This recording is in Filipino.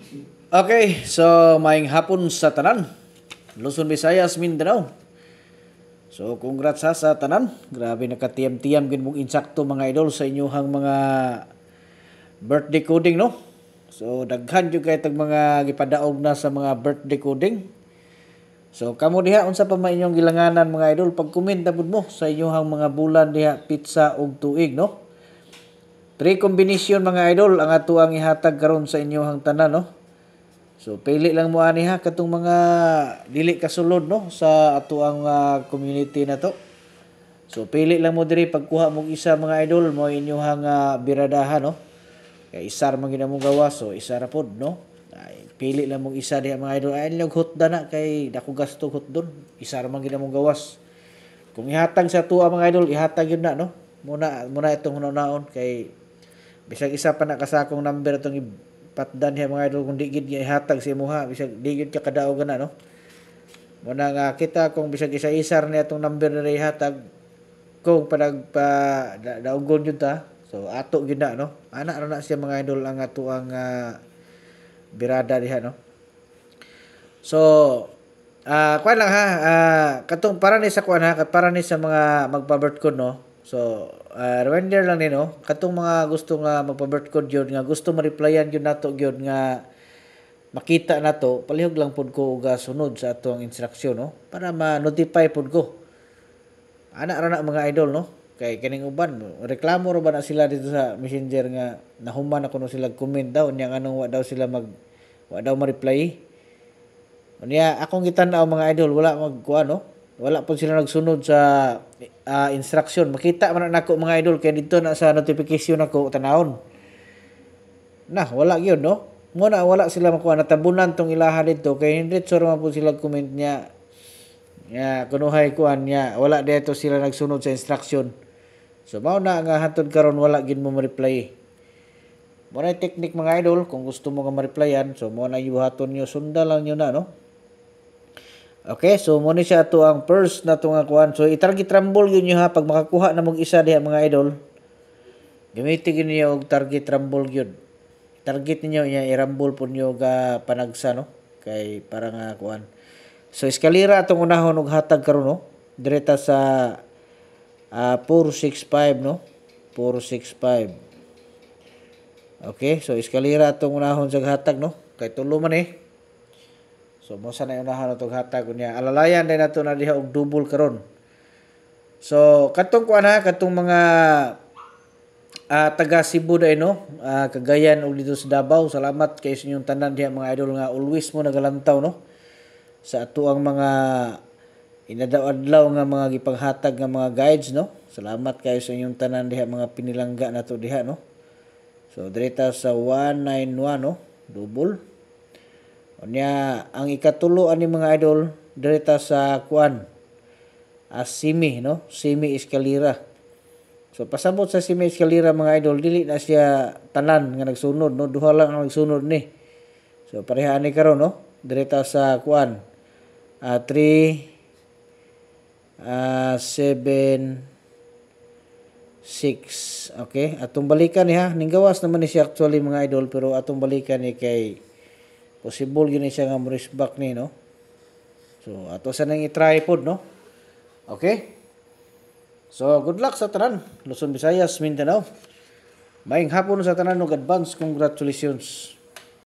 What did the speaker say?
Okay, so maing hapon sa tanan. Luzon, Visayas, Mindanao. So congrats sa tanan. Grabe nakatiyam-tiyam gid mong insakto mga idol sa inyong mga birthday coding, no? So daghan jud kay tag mga gipadaog na sa mga birthday coding. So kamo diha unsa pa man inyong gilanganan mga idol, pag-comment na pud mo sa inyong mga bulan diha pizza ug tuig, no? Three combination mga idol ang ato ang ihatag karon sa inyong tanan, no? So pili lang mo ani ha katong mga dili kasulod, no, sa ato ang community na to. So pili lang mo diri pagkuha mo isa mga idol mo inyong biradahan, no. Kay isar man gid mo gawas, so isa ra pod, no. Ay, pili lang mo isa diha mga idol. Ay lang hot dana kay dako gasto hot don. Isa ra man gid mo gawas. Kung ihatag sa tuwa mga idol, ihatag yun na, no. Muna itong hunaon kay bisag isa pa na kasakong number itong patdan niya mga idol kung di gid ihatag si imuha bisag di gid ka kadaog na, no. Muna nga kita kung bisag isa-isar niya itong number na ihatag kung daugon yun ta, so ato gid na, no. Ana ra na siya mga idol ang ato ang birada diha, no. So kuan lang ha, katong para ni sa kuan ha, para ni sa mga magpa-birth code, no. So reminder lang ni, no, katong mga gusto nga magpa-birth code yun, nga gusto ma-replyan yun nato gyud nga makita nato, palihog lang pud ko uga sunod sa atong instruksyon, no, para ma-notify pud ko. Ana ra na mga idol, no, kay kaning uban reklamo ra ba na sila dito sa Messenger nga nahuman ako no sila comment daw nya anong wa daw sila wa daw ma-reply. Unya akong gitan-aw mga idol wala magkuan, no, wala po sila nagsunod sa instruction. Makita man nako mga idol kay dito na sa notification ako tanawon na wala gyud, no. Muna wala sila makuha natabunan tong ilaha dito kay hindi sure man po sila comment niya kunuhay kuan niya wala dito sila nagsunod sa instruction. So mao na nga hantod karon wala gid mo ma-reply. Muna technique mga idol kung gusto mo nga ma-replyan, so mo na ibuhaton niyo, sundan lang niyo na, no. Okay, so mo ni siya ato ang first na nga kuan. So i-target rumble yun niyo ha pag makakuha na mong isa diha mga idol. Gamitin niyo og target rumble yun. Target niyo niya i-rumble po niyo ga panagsa, no, kay para nga kuan. So eskalera atong unahon og hatag karon, no, direta sa 465, no, 465. Okay, so eskalera atong unahon sa hatag, no, kay tulo man eh. So mo sa na unahan atong hatag niya. Alalayan din nato na diha og double karon. So katong kuan ha, katong mga taga Cebu dai, no, Cagayan ug dito sa Davao, salamat kay sa inyong tanan diha mga idol nga always mo nagalantaw, no, sa ato ang mga inadaw-adlaw nga mga gipanghatag nga mga guides, no. Salamat kayo sa inyong tanan diha mga pinilangga nato diha, no. So direta sa 191, no, double. Unya ang ikatulo ani mga idol direta sa kuan Simi, no, Simi eskalera. So pasabot sa Simi eskalera mga idol dili na siya tanan nga nagsunod, no, duha lang ang nagsunod ni. So pareha ni karon, no, direta sa kuan 3 7 6. Okay, atong balikan ni ha, ning gawas naman ni siya actually mga idol, pero atong balikan ni kay possible yun siya nga mo back ni, no. So ato sa nang i-try pod, no. Okay, so good luck sa tanan Luzon, Visayas, Mindanao. Maayong hapon sa tanan ug advance congratulations.